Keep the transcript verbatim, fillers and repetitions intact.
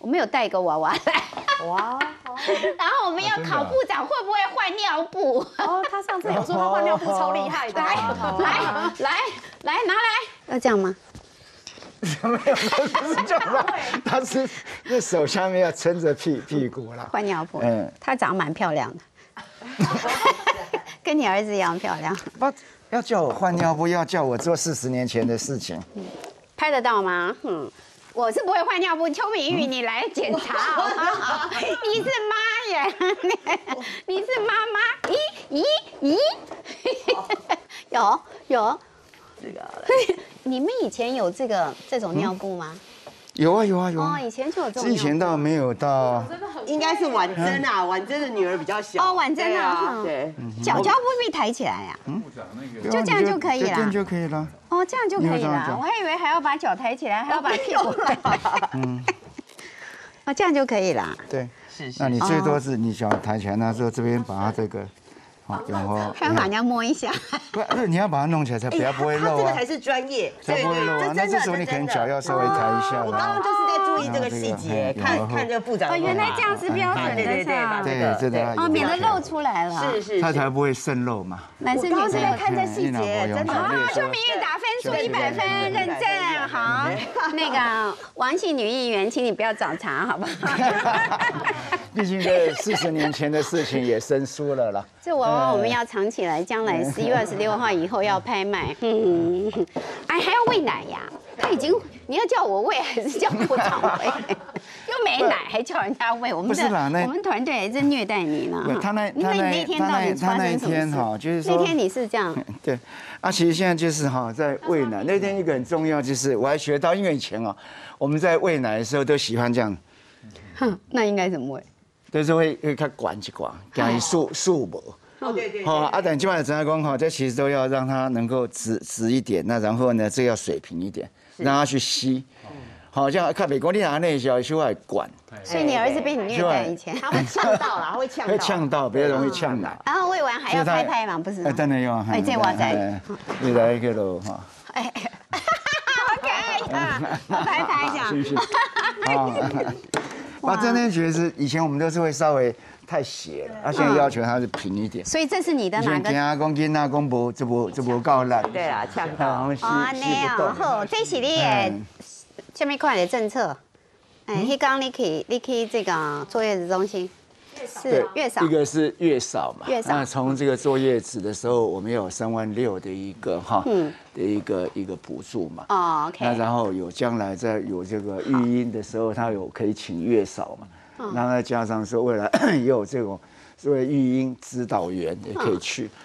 我们有带一个娃娃来。 哇！ 然后我们要考部长会不会换尿布？ 哦，他上次有说他换尿布超厉害的。 来来来来拿来，要这样吗？ 没有，不是这样吧？他是那手下面要撑着屁屁股啦。 换尿布，嗯，她长得蛮漂亮的，跟你儿子一样漂亮。 不，要叫我换尿布，要叫我做四十年前的事情。 拍得到吗？嗯。我是不会换尿布，邱明玉，你来检查好不好？你是妈耶，你你是妈妈？咦咦咦，有有，这个，你们以前有这个这种尿布吗？ 有啊有啊有啊， 哦，以前就有这种。 以前倒没有到， 应该是婉珍啊，婉珍的女儿比较小。 哦，婉珍啊， 对， 脚脚会不会抬起来呀？嗯，就这样就可以了， 这样就可以了。 哦，这样就可以了，我还以为还要把脚抬起来，还要把屁股。嗯，哦，这样就可以了。 对，是是。那你最多是你脚抬起来，那时候这边把它这个。好，然后还要把人家摸一下， 不是，你要把它弄起来才不要不会漏啊。 这个才是专业， 才不会漏啊。那这时候你可能脚要稍微抬一下。 我刚刚就是在注意这个细节，看看这个部长。 哦，原来这样是标准的， 对对对， 对，这个哦，免得漏出来了。 是是， 它才不会渗漏嘛。 男生女生在看这细节，真的。 啊，邱明玉打分数一百分，认证好。那个王姓女议员，请你不要找茬，好不好？ 毕竟这四十年前的事情也生疏了啦。 这娃娃我们要藏起来，将来十一月二十六号以后要拍卖。嗯，哎，还要喂奶呀？他已经，你要叫我喂还是叫部长喂？又没奶还叫人家喂，我们的我们团队还真虐待你呢。 他那那你那天到底发生什么事？ 就是说那天你是这样。 对，啊，其实现在就是哈，在喂奶那天一个很重要，就是我还学到，因为以前哦，我们在喂奶的时候都喜欢这样。 哼，那应该怎么喂？ 就是会会较管一管，讲伊竖竖无。 哦对对。 好，啊，但今晚的陈阿公哈，这其实都要让它能够直直一点，那然后呢，这要水平一点，让它去吸。好像看美国你拿那小就爱管。 所以你儿子被你虐待以前， 他会呛到啦，会呛到。 会呛到，比较容易呛奶。 然后喂完还要拍拍嘛，不是？ 哎，当然要。 哎，这我在。 你来一个喽哈。 哎，好可爱呀！拍拍这样。 是是。啊。啊，真的觉得是以前我们都是会稍微太斜了，啊，现在要求它是平一点。 所以这是你的哪个？ 以前阿公囡仔公无，这无这无够力。 对啊，呛到。 哦，那样好，这是你的下面块的政策。哎，迄刚你可以你可以这个坐月子中心。是月嫂， 一个是月嫂嘛， 月嫂。 那从这个坐月子的时候，我们有三万六的一个哈，嗯，的一个一个补助嘛。 哦 ，OK。 那然后有将来在有这个育婴的时候，他有可以请月嫂嘛。那再加上说未来也有这种所谓育婴指导员也可以去。